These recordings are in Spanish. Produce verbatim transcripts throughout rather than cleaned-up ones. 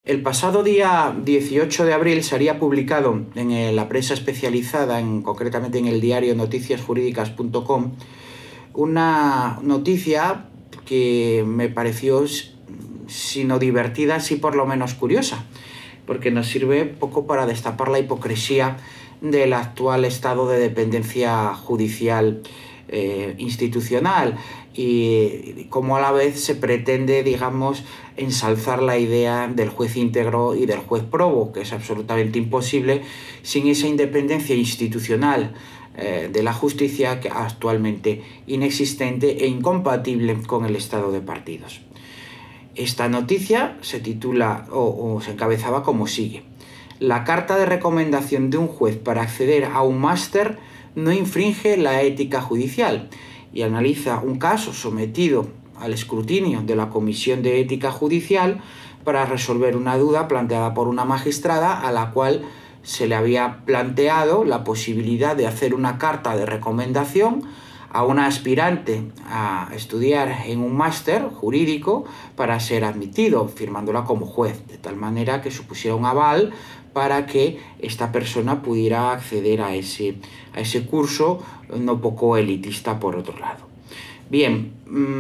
El pasado día dieciocho de abril se había publicado en la prensa especializada, en, concretamente en el diario noticias jurídicas punto com, una noticia que me pareció, si no divertida, sí por lo menos curiosa, porque nos sirve poco para destapar la hipocresía del actual estado de dependencia judicial eh, institucional y cómo a la vez se pretende, digamos, ensalzar la idea del juez íntegro y del juez probo, que es absolutamente imposible sin esa independencia institucional eh, de la justicia, que actualmente inexistente e incompatible con el estado de partidos. Esta noticia se titula o, o se encabezaba como sigue: la carta de recomendación de un juez para acceder a un máster no infringe la ética judicial, y analiza un caso sometido al escrutinio de la Comisión de Ética Judicial para resolver una duda planteada por una magistrada a la cual se le había planteado la posibilidad de hacer una carta de recomendación a una aspirante a estudiar en un máster jurídico para ser admitido, firmándola como juez, de tal manera que supusiera un aval para que esta persona pudiera acceder a ese, a ese curso no poco elitista por otro lado. Bien,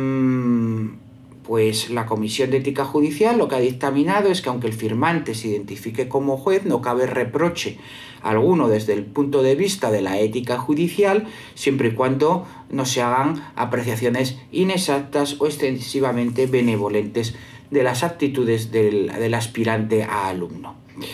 pues la Comisión de Ética Judicial lo que ha dictaminado es que aunque el firmante se identifique como juez, no cabe reproche alguno desde el punto de vista de la ética judicial, siempre y cuando no se hagan apreciaciones inexactas o excesivamente benevolentes de las actitudes del, del aspirante a alumno.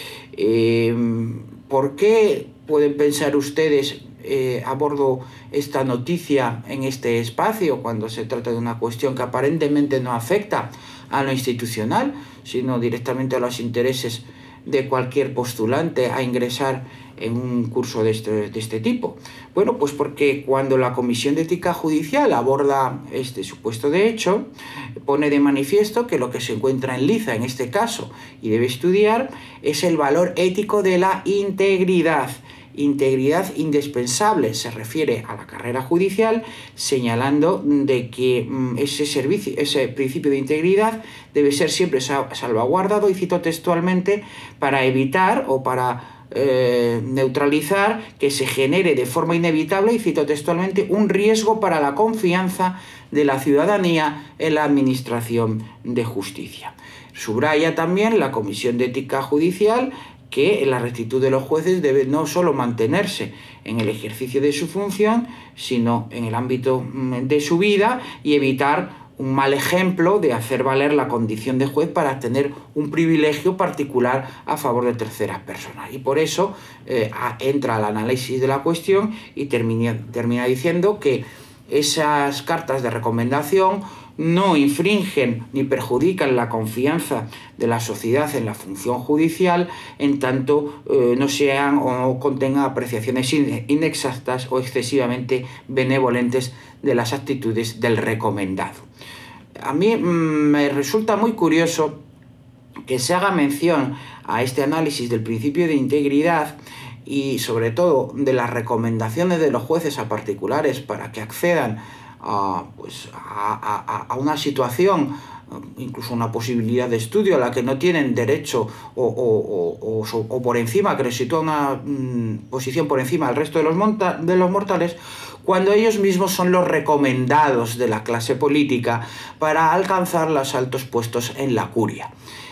Eh, ¿Por qué pueden pensar ustedes eh, abordo esta noticia en este espacio cuando se trata de una cuestión que aparentemente no afecta a lo institucional, sino directamente a los intereses de cualquier postulante a ingresar en un curso de este, de este tipo? Bueno, pues porque cuando la Comisión de Ética Judicial aborda este supuesto de hecho, pone de manifiesto que lo que se encuentra en liza en este caso y debe estudiar es el valor ético de la integridad. Integridad indispensable, se refiere a la carrera judicial, señalando de que ese, servicio, ese principio de integridad debe ser siempre salvaguardado, y cito textualmente, para evitar o para eh, neutralizar que se genere de forma inevitable, y cito textualmente, un riesgo para la confianza de la ciudadanía en la administración de justicia. Subraya también la Comisión de Ética Judicial que la rectitud de los jueces debe no solo mantenerse en el ejercicio de su función, sino en el ámbito de su vida, y evitar un mal ejemplo de hacer valer la condición de juez para tener un privilegio particular a favor de terceras personas. Y por eso eh, entra al análisis de la cuestión y termina, termina diciendo que esas cartas de recomendación no infringen ni perjudican la confianza de la sociedad en la función judicial, en tanto eh, no sean o contengan apreciaciones inexactas o excesivamente benevolentes de las actitudes del recomendado. A mí mmm, me resulta muy curioso que se haga mención a este análisis del principio de integridad y sobre todo de las recomendaciones de los jueces a particulares para que accedan a, pues, a, a, a una situación, incluso una posibilidad de estudio a la que no tienen derecho o, o, o, o, o por encima, que les sitúa una mm, posición por encima del resto de los, monta de los mortales, cuando ellos mismos son los recomendados de la clase política para alcanzar los altos puestos en la curia.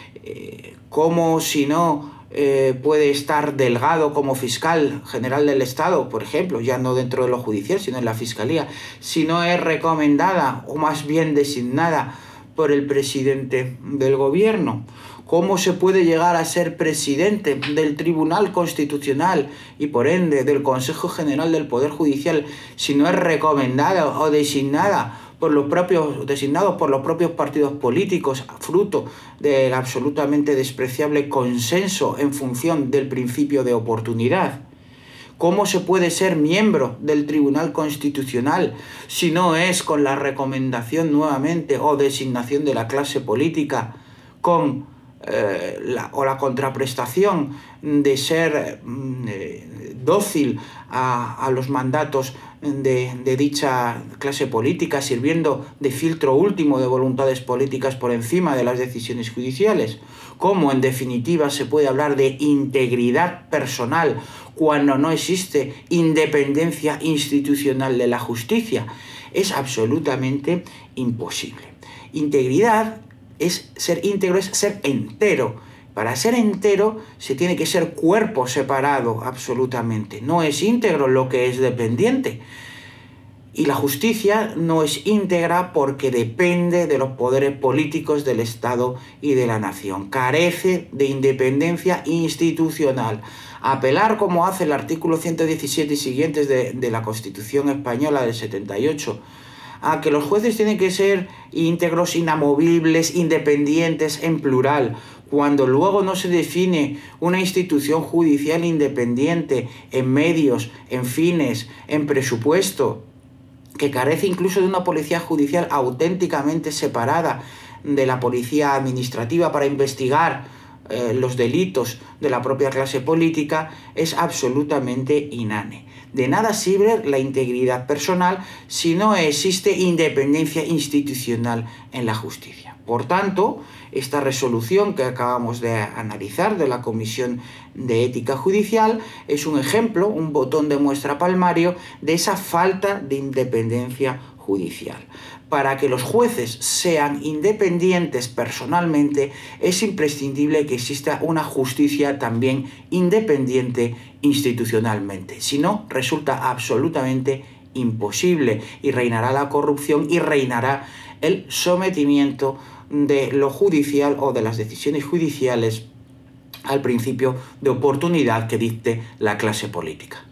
Eh, como si no Eh, puede estar Delgado como fiscal general del Estado, por ejemplo, ya no dentro de lo judicial, sino en la Fiscalía, si no es recomendada o más bien designada por el presidente del gobierno? ¿Cómo se puede llegar a ser presidente del Tribunal Constitucional y por ende del Consejo General del Poder Judicial si no es recomendada o designada por los propios, designados por los propios partidos políticos, fruto del absolutamente despreciable consenso en función del principio de oportunidad? ¿Cómo se puede ser miembro del Tribunal Constitucional si no es con la recomendación nuevamente o designación de la clase política, con eh, la, o la contraprestación de ser eh, dócil a, a los mandatos de, de dicha clase política, sirviendo de filtro último de voluntades políticas por encima de las decisiones judiciales. ¿Cómo, en definitiva, se puede hablar de integridad personal cuando no existe independencia institucional de la justicia? Es absolutamente imposible. Integridad es ser íntegro, es ser entero. Para ser entero se tiene que ser cuerpo separado absolutamente. No es íntegro lo que es dependiente. Y la justicia no es íntegra porque depende de los poderes políticos del Estado y de la nación. Carece de independencia institucional. Apelar, como hace el artículo ciento diecisiete y siguientes de, de la Constitución Española del setenta y ocho, a que los jueces tienen que ser íntegros, inamovibles, independientes, en plural, cuando luego no se define una institución judicial independiente en medios, en fines, en presupuesto, que carece incluso de una policía judicial auténticamente separada de la policía administrativa para investigar eh, los delitos de la propia clase política, es absolutamente inane. De nada sirve la integridad personal si no existe independencia institucional en la justicia. Por tanto, esta resolución que acabamos de analizar de la Comisión de Ética Judicial es un ejemplo, un botón de muestra palmario de esa falta de independencia judicial. Para que los jueces sean independientes personalmente, es imprescindible que exista una justicia también independiente institucionalmente. Si no, resulta absolutamente imposible y reinará la corrupción y reinará el sometimiento de lo judicial o de las decisiones judiciales al principio de oportunidad que dicte la clase política.